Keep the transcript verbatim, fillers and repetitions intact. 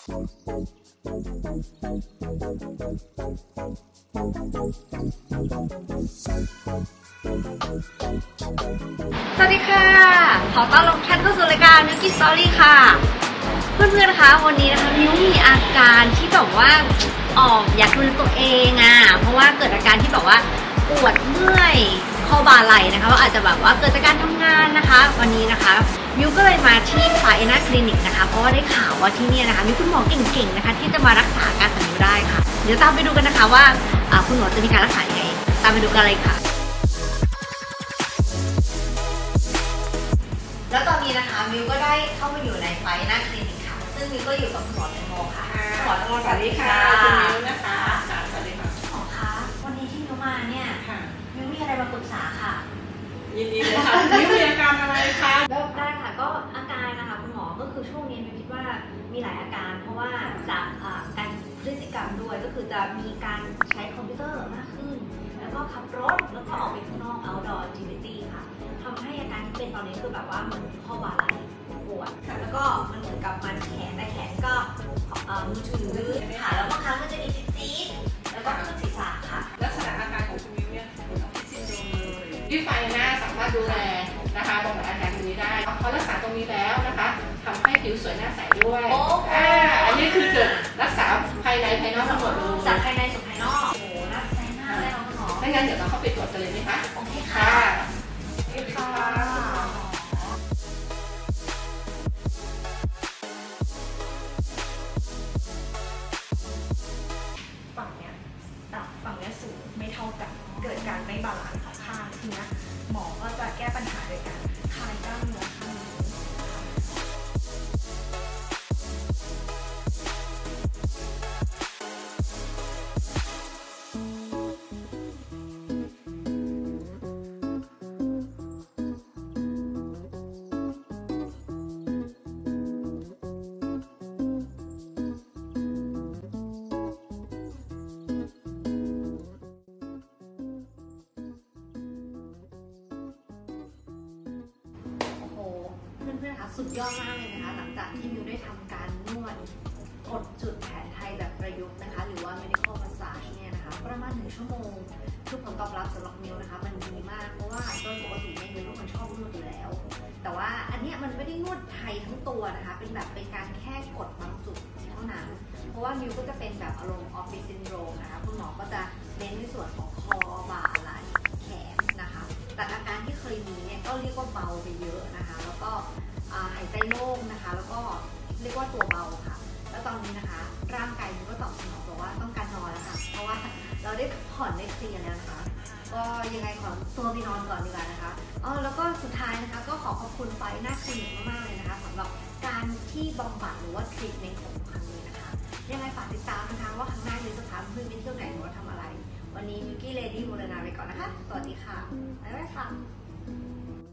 สวัสดีค่ะขอต้อนรับท่านเข้าสู่รายการ Milky Story ค่ะเพื่อนๆนะคะวันนี้นะคะมิวมีอาการที่แบบว่าออกอยากดูแลตัวเองอ่ะเพราะว่าเกิดอาการที่แบบว่าปวดเมื่อยข้อบ่าไหล่นะคะว่าอาจจะแบบว่าเกิดจากการทำงานนะคะวันนี้นะคะมิวก็เลยมาที่ไฟน่าคลินิกนะคะเพราะว่าได้ข่าวว่าที่นี่นะคะมีคุณหมอเก่งๆนะคะที่จะมารักษาอาการของมิวได้ค่ะเดี๋ยวตามไปดูกันนะคะว่าคุณหมอจะมีการรักษายังไงตามไปดูกันเลยค่ะแล้วตอนนี้นะคะมิวก็ได้เข้ามาอยู่ในไฟน่าคลินิกค่ะซึ่งมิวก็อยู่กับคุณหมอแตงโมค่ะคุณหมอแตงโมสวัสดีค่ะคุณมิวนะคะสวัสดีค่ะหมอคะวันนี้ที่มิวมาเนี่ยมิวมีอะไรมาปรึกษาค่ะยินดีเลยค่ะมิวมีอาการอะไรคะเริ่มได้ค่ะก็อาการนะคะคุณหมอก็คือช่วงนี้มิวคิดว่ามีหลายอาการเพราะว่าจากการพฤติกรรมด้วยก็คือจะมีการใช้คอมพิวเตอร์มากขึ้นแล้วก็ขับรถแล้วก็ออกไปข้างนอก outdoor activity ค่ะทำให้อาการที่เป็นตอนนี้คือแบบว่าเหมือนข้อบ่าไหล่ปวดแล้วก็มันเหมือนกับมันแขนแต่แขนก็มือถือค่ะแล้วบางครั้งก็จะมีจี๊ดแล้วก็ขึ้นศีรษะค่ะลักษณะอาการของคุณมิวเนี่ยเหมือนกับซินโดรมเลยที่ไฟหน้าสามารถดูแลนะคะบำบัดอาการตรงนี้ได้พอรักษาตรงนี้แล้วนะคะทำให้ผิวสวยหน้าใสด้วยอ่าอันนี้คือเกิดรักษาภายในภายนอกทั้งหมดเลยจากภายในสู่ภายนอกโอ้หน้าใสหน้าเลยคุณหมอถ้างั้นเดี๋ยวเราเข้าไปตรวจกันเลยไหมคะโอเคค่ะค่ะฝั่งเนี้ยต่ำฝั่งเนี้ยสูงไม่เท่ากันเกิดการไม่บาลานซ์ของข้างทีนี้หมอก็จะแก้ปัญหาโดยการคลายกล้ามเนื้อข้างนี้เพื่อนๆคะสุดยอดมากเลยนะคะหลังจากที่มิวได้ทำการนวดกดจุดแผนไทยแบบประยุกต์นะคะหรือว่า medical massage เนี่ยนะคะประมาณหนึ่งชั่วโมงคือผลตอบรับสำหรับมิวนะคะมันดีมากเพราะว่าโดยปกติเนี่ยมิวเป็นคนชอบนวดอยู่แล้วแต่ว่าอันนี้มันไม่ได้นวดไทยทั้งตัวนะคะเป็นแบบเป็นการแค่กดบางจุดเท่านั้นเพราะว่ามิวก็จะเป็นแบบอารมณ์ออฟฟิศซินโดรมนะคะคุณหมอก็จะเน้นในส่วนของคอบ่าไหล่แขนนะคะแต่อาการที่เคยมีเนี่ยก็เรียกว่าเบาไปเยอะนะคะแล้วก็หายใจโล่งนะคะแล้วก็เรียกว่าตัวเบาค่ะแล้วตอนนี้นะคะร่างกายมันก็ตอบสนองบอกว่าต้องการนอนแล้วค่ะเพราะว่าเราได้ผ่อนได้เคลียร์แล้วนะคะก็ยังไงขอตัวไปนอนก่อนดีกว่านะคะอ๋อแล้วก็สุดท้ายนะคะก็ขอขอบคุณไฟหน้าคลินิกมากๆเลยนะคะสำหรับการที่บำบัดหรือว่าทรีทเมนต์ของครั้งนี้นะคะยังไงฝากติดตามนะคะว่าครั้งหน้ามิวจะพาเพื่อนไปเที่ยวไหนหรือว่าทำอะไรวันนี้มิวกี้เลดี้มูลนาไปก่อนนะคะสวัสดีค่ะบ๊ายบายค่ะ